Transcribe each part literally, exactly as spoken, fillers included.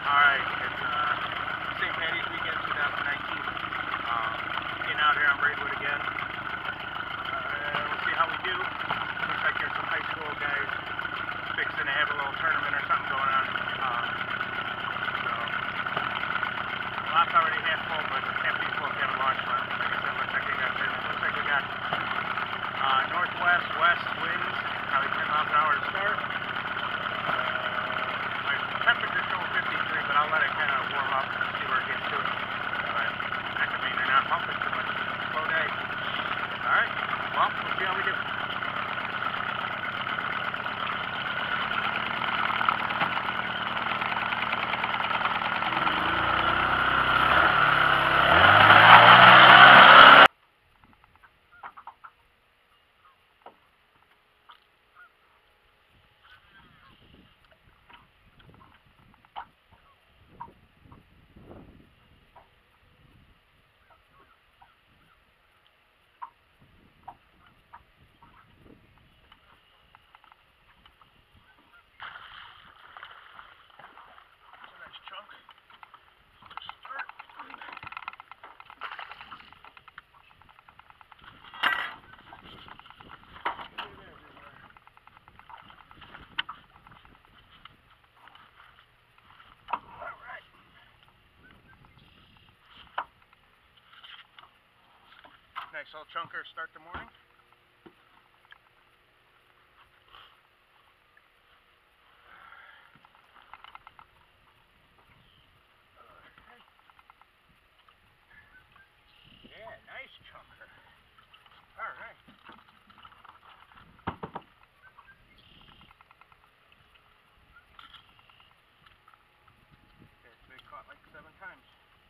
Alright, it's uh, Saint Patty's weekend twenty nineteen. Um, getting out here on Braidwood again. Uh, we'll see how we do. Looks like there's some high school guys fixing to have a little tournament or something going on. Um, so, the lot's already half full, but half these folks haven't launched yet. Like I said, looks like they got, looks like we got uh, northwest, west winds, probably ten miles an hour to start. Temperature showing fifty-three, but I'll let it kind of warm up and see where it gets to. But that could mean they're not pumping too much. Slow day. Alright, well, we'll see how we do. Chunk to start. Alright. Nice little chunker to start the morning. Nice chunker. All right. Okay, so they caught like seven times.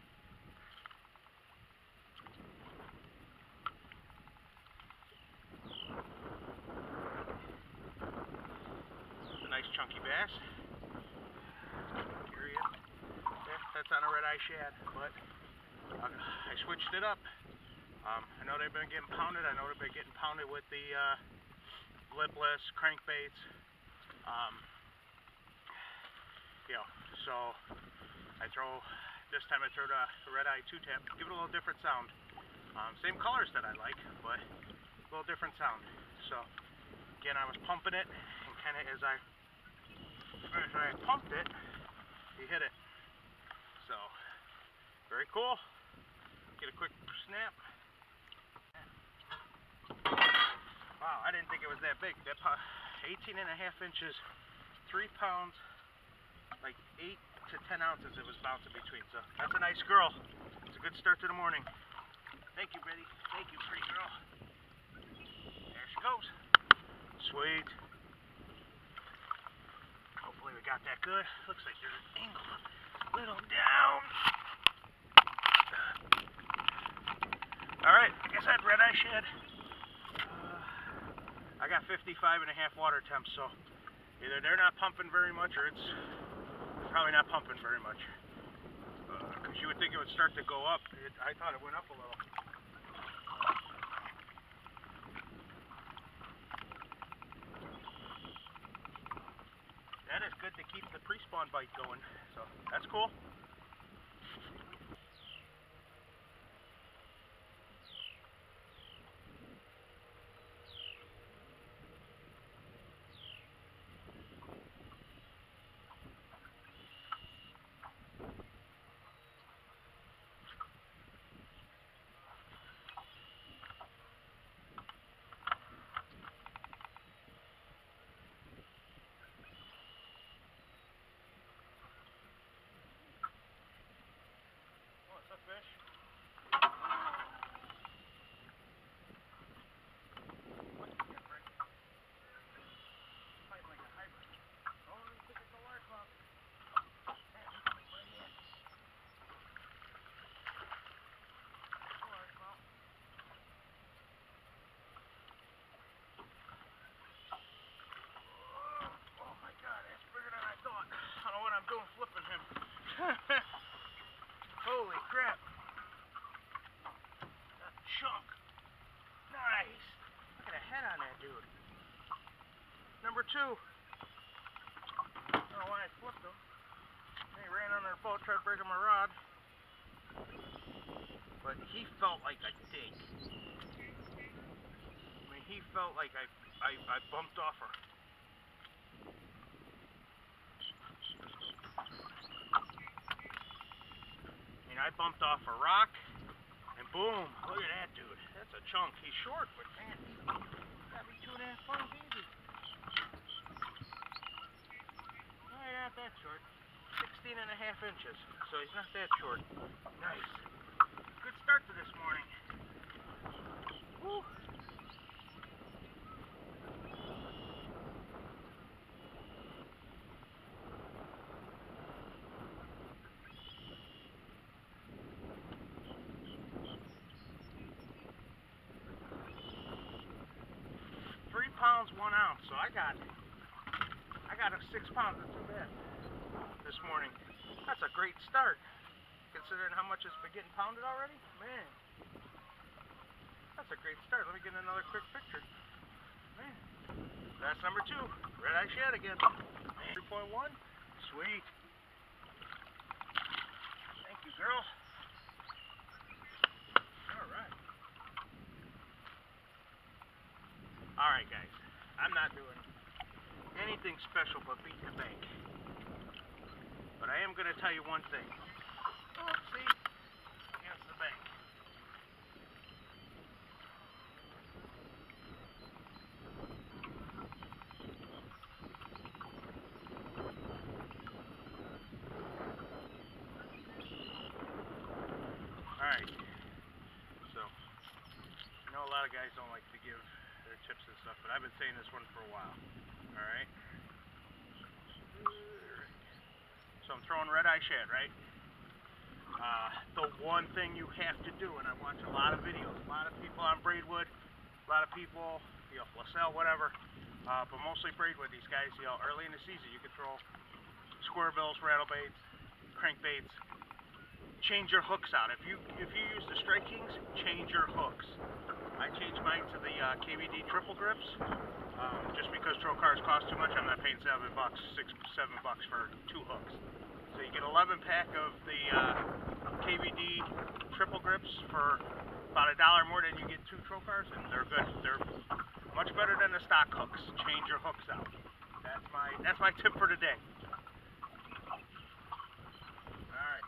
It's a nice chunky bass. Curious. Yeah, that's on a red eye shad, but I switched it up. Um, I know they've been getting pounded. I know they've been getting pounded with the uh, lipless crankbaits. Um, you know, so I throw, this time I throw the red eye two tap, give it a little different sound. Um, same colors that I like, but a little different sound. So again, I was pumping it, and kind of as I, as I pumped it, he hit it. So very cool. Get a quick snap. Wow, I didn't think it was that big. That eighteen and a half inches, three pounds, like eight to ten ounces it was bouncing between. So that's a nice girl. It's a good start to the morning. Thank you, Betty. Thank you, pretty girl. There she goes. Sweet. Hopefully we got that good. Looks like there's an angle a little down. Alright, like I said, red eye shad. Uh, I got fifty-five and a half water temps, so either they're not pumping very much or it's probably not pumping very much. Because uh, you would think it would start to go up. It, I thought it went up a little. That is good to keep the pre-spawn bite going, so that's cool. straight on my rod, but he felt like a dig. I mean, he felt like I, I, I bumped off her. I mean, I bumped off a rock, and boom, look at that dude. That's a chunk. He's short, but man, he's gotta be two and a half pounds easy. No, he's not that short. sixteen and a half inches, so he's not that short. Nice. Good start to this morning. Woo. Three pounds, one ounce, so I got, I got a six pounds, not too bad. This morning. That's a great start, considering how much it's been getting pounded already. Man, that's a great start. Let me get another quick picture. Man, that's number two. Red eye shad again. three point one. Sweet. Thank you, girl. All right. All right, guys. I'm not doing anything special but beat the bank. But I am going to tell you one thing. Oh, see? Against the bank. Alright. So, I know a lot of guys don't like to give their tips and stuff, but I've been saying this one for a while. Alright? So I'm throwing red eye shad, right? Uh, the one thing you have to do, and I watch a lot of videos, a lot of people on Braidwood, a lot of people, you know, LaSalle, whatever, uh, but mostly Braidwood, these guys, you know, early in the season, you can throw square bills, rattle baits, crankbaits, change your hooks out. If you if you use the Strike Kings, change your hooks. I changed mine to the uh, K B D triple grips. Um, just because troll cars cost too much, I'm not paying seven bucks, six, seven bucks for two hooks. So you get eleven pack of the uh, K B D triple grips for about a dollar more than you get two troll cars, and they're good. They're much better than the stock hooks. Change your hooks out. That's my that's my tip for today. All right.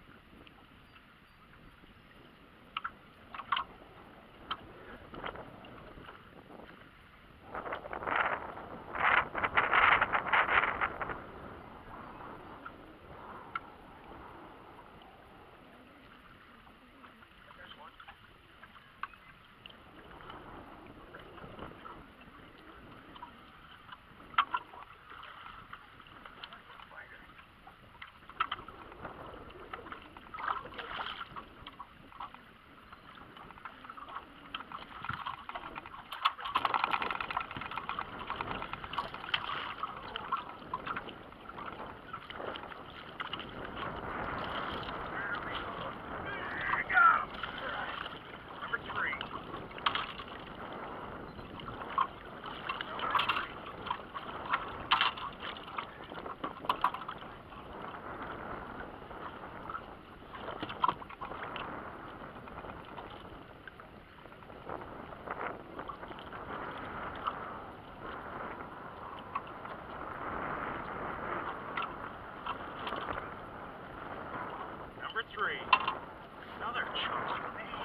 Three. Another chunk, man.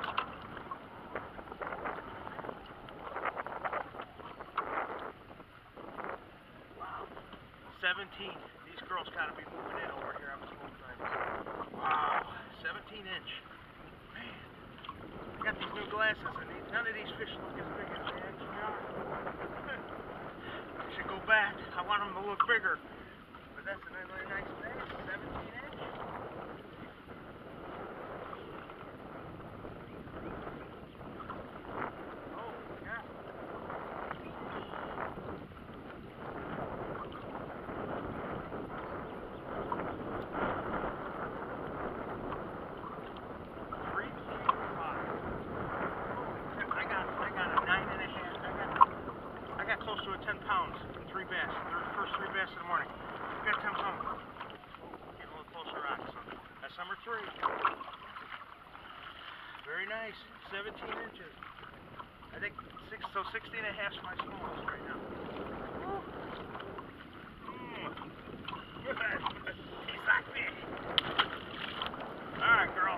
Wow. seventeen. These girls gotta be moving in over here on the small side. Wow. seventeen inch. Man. I got these new glasses and these, none of these fish look as big as they actually are. I should go back. I want them to look bigger. But that's another nice thing. seventeen inch. ten pounds, three bass, the first three bass in the morning. Got ten pounds. number three. Very nice, seventeen inches. I think six, so sixteen and a half is my smallest right now. Mm. Tastes like fish. Alright, girl.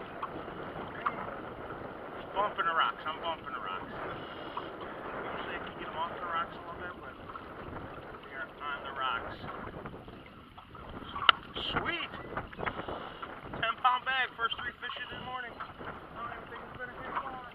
Just bumping the rocks. I'm bumping the rocks. Usually I can get them off the rocks a little bit, but we are on the rocks. Sweet! ten pound bag, first three fishes in the morning. I don't even think it's been a good one.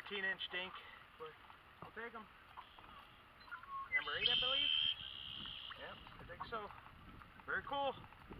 thirteen inch dink, but I'll take them. Number eight, I believe. Yep, I think so. Very cool.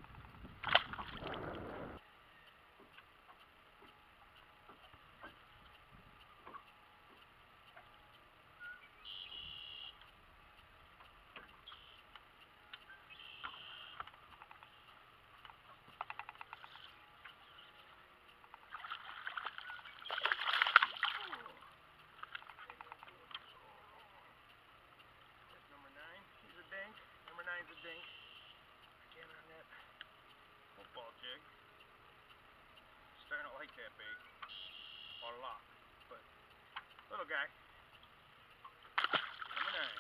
Number nine's a dink. Again on that football jig. Starting to like that bait a lot, but little guy. Number nine.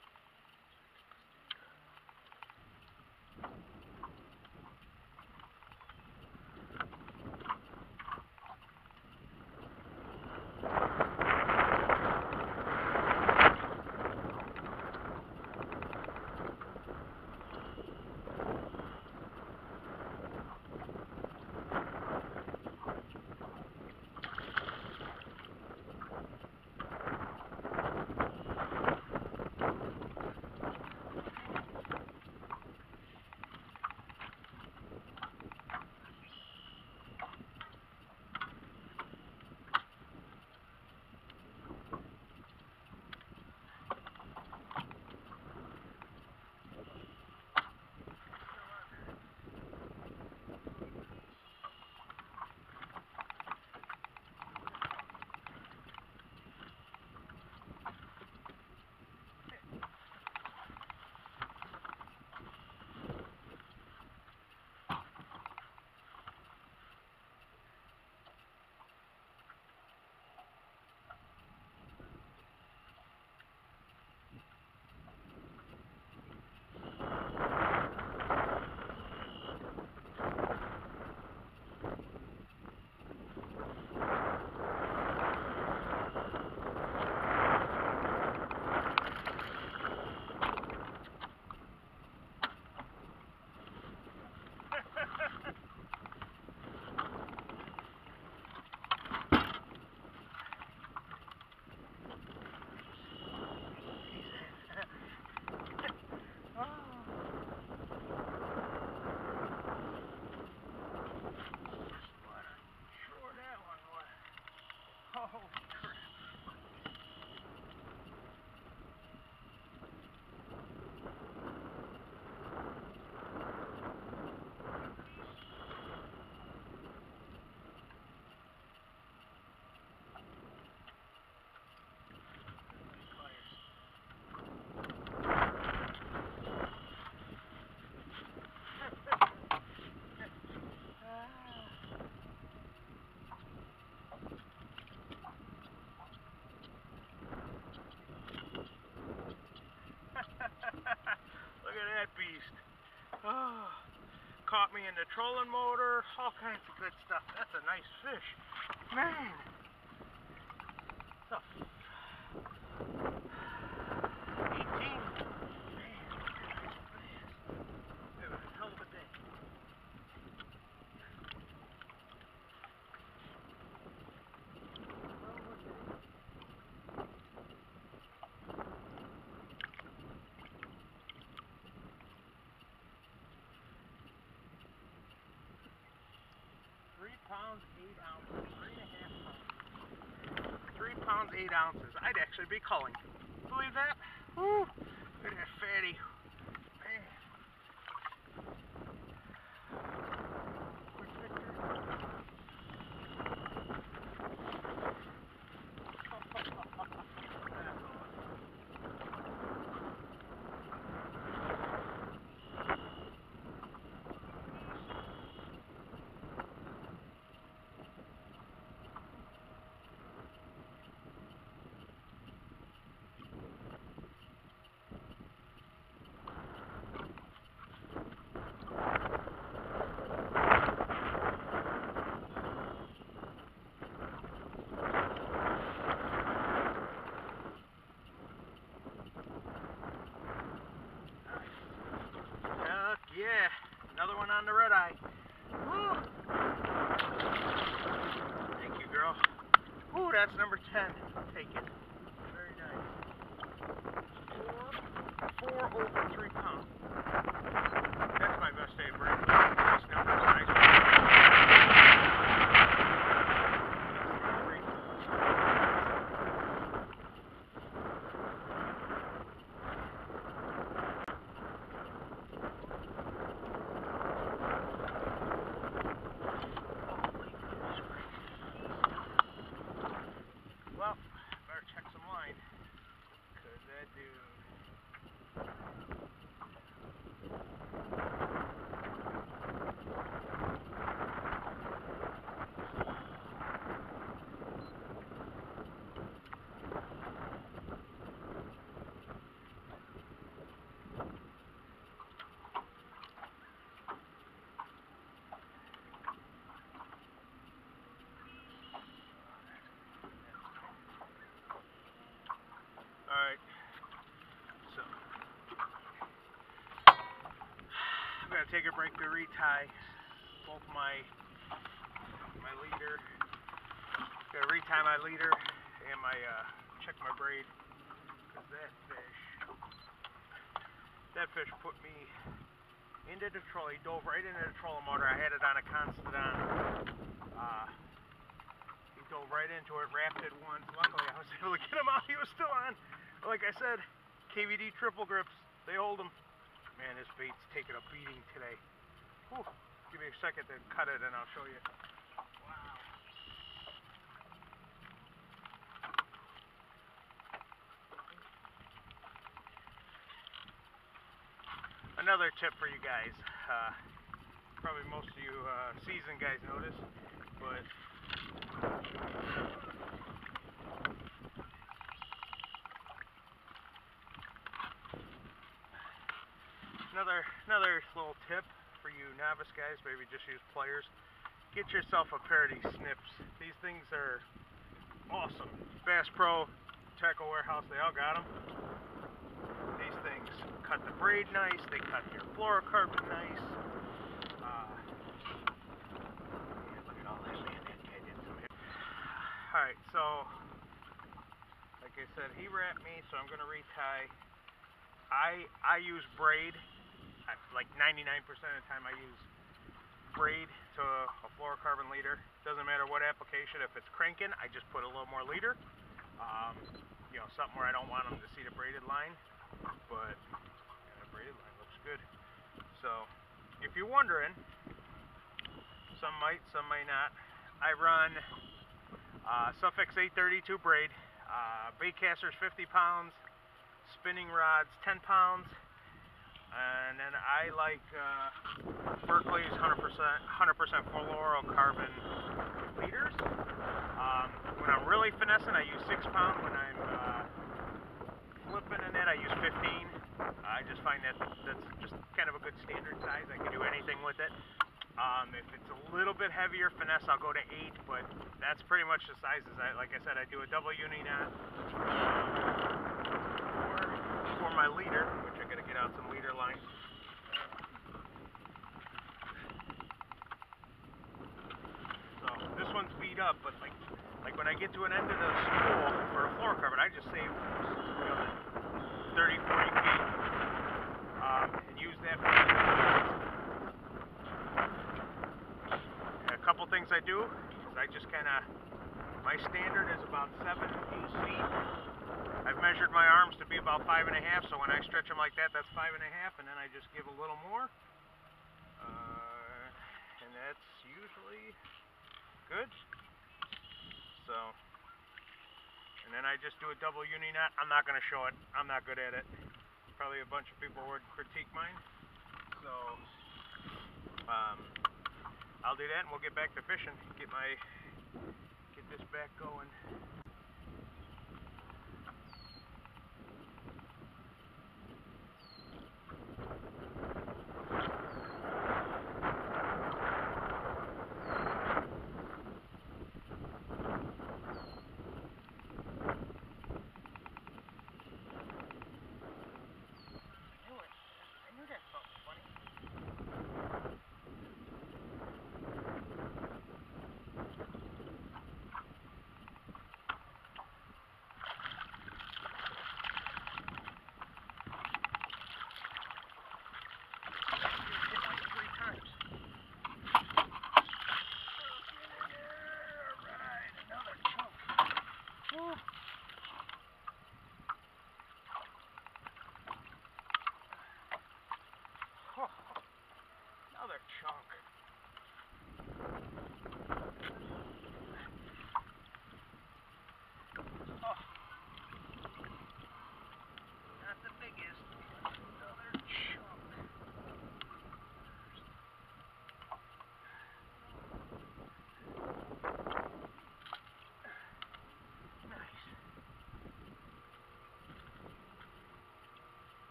Oh, caught me in the trolling motor, all kinds of good stuff. That's a nice fish. Man. Stuff. eighteen. Man. It was a hell of a day. Three pounds, eight ounces, three and a half pounds. Three pounds, eight ounces. I'd actually be culling. Believe that? Woo! Look at that fatty. Man. Quick picture. That's number ten. Take it. Very nice. Four, four over three pounds. That's my best day, Brent. Nice numbers, nice. Well, better check some line, because that dude... Alright, so I'm going to take a break to retie both my my leader. Going to retie my leader and my uh, check my braid, because that fish that fish put me into the troll. He dove right into the trolling motor. I had it on a constant on. Uh, he dove right into it, wrapped it once. Luckily, I was able to get him out. He was still on. Like I said, K V D triple grips, they hold them. Man, this bait's taking a beating today. Whew. Give me a second to cut it and I'll show you. Wow. Another tip for you guys. Uh, probably most of you uh, seasoned guys know this, but Another, another little tip for you novice guys, maybe just use pliers. Get yourself a pair of these snips. These things are awesome. Bass Pro, Tackle Warehouse, they all got them. These things cut the braid nice, they cut your fluorocarbon nice. Uh, man, look at all that, man, that guy did some hit. Alright, so, like I said, he wrapped me, so I'm going to retie. I, I use braid. I, like ninety-nine percent of the time I use braid to a fluorocarbon leader. Doesn't matter what application. If it's cranking, I just put a little more leader. Um, you know, something where I don't want them to see the braided line. But yeah, the braided line looks good. So, if you're wondering, some might, some may not. I run uh, Suffix eight thirty-two braid. Uh, bait casters fifty pounds. Spinning rods ten pounds. And then I like uh, Berkeley's one hundred percent one hundred percent fluorocarbon leaders. Um, when I'm really finessing, I use six pound. When I'm uh, flipping in it, I use fifteen. I just find that that's just kind of a good standard size. I can do anything with it. Um, if it's a little bit heavier finesse, I'll go to eight, but that's pretty much the sizes. I, like I said, I do a double uni knot for, for my leader, which I'm going to get out some leader line. So this one's beat up, but like like when I get to an end of the spool for a fluorocarbon, I just save, you know, thirty, forty feet um, and use that for a couple things I do is I just kind of, my standard is about seven, eight feet. I've measured my arms to be about five and a half, so when I stretch them like that, that's five and a half, and then I just give a little more. Uh, and that's usually good. So, and then I just do a double uni knot. I'm not going to show it. I'm not good at it. Probably a bunch of people would critique mine. So, um, I'll do that and we'll get back to fishing. Get my, get this back going.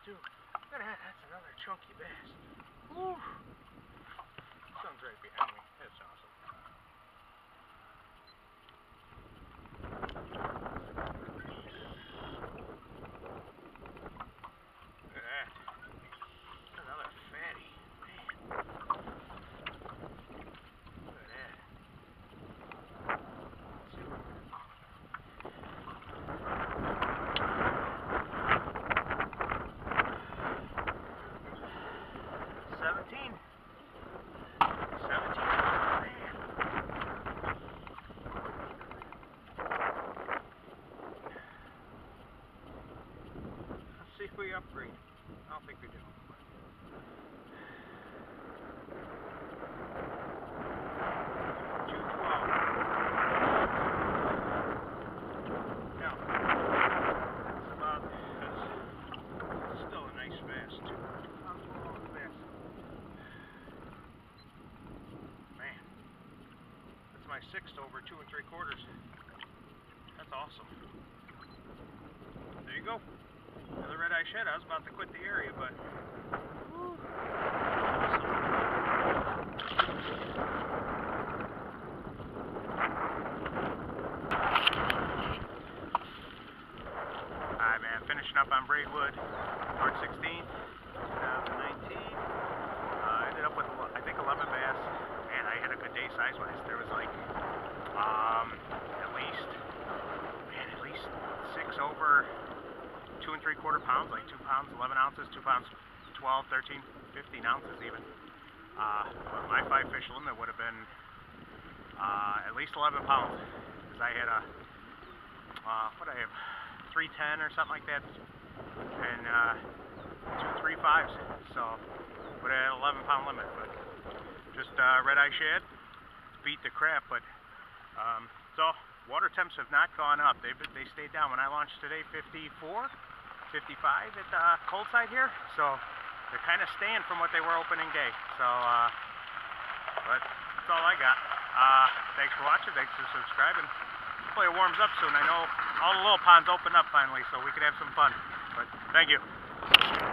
too. Look at that, that's another chunky bass. Woo! Sun's right behind me. That's awesome. Look at that. Another fatty. Man. Look at that. seventeen. seventeen. Man. Let's see if we upgrade. I don't think we do. two twelve. Now, that's about, that's still a nice bass, too. Two pounds more on bass. Man, that's my sixth over two and three quarters. That's awesome. There you go. Another red-eye shed. I was about to quit the area, but whew, awesome. Alright, man, finishing up on Braidwood, March sixteenth, twenty nineteen. Uh, ended up with, I think, eleven bass. Man, I had a good day size-wise. There was like, um, at least, man, at least six over two and three quarter pounds, like two pounds, eleven ounces, two pounds, twelve, thirteen, fifteen ounces even. Uh, but my five fish limit would have been uh, at least eleven pounds, because I had a, uh, what I have, three ten or something like that, and uh, two three fives. So, but I had an eleven pound limit. But just uh, red-eye shad, beat the crap. But um, so water temps have not gone up. They they stayed down. When I launched today, fifty-four, fifty-five at the cold side here. So they're kind of staying from what they were opening day. So, uh, but that's all I got. Uh, thanks for watching. Thanks for subscribing. Hopefully it warms up soon. I know all the little ponds open up finally, so we can have some fun. But thank you.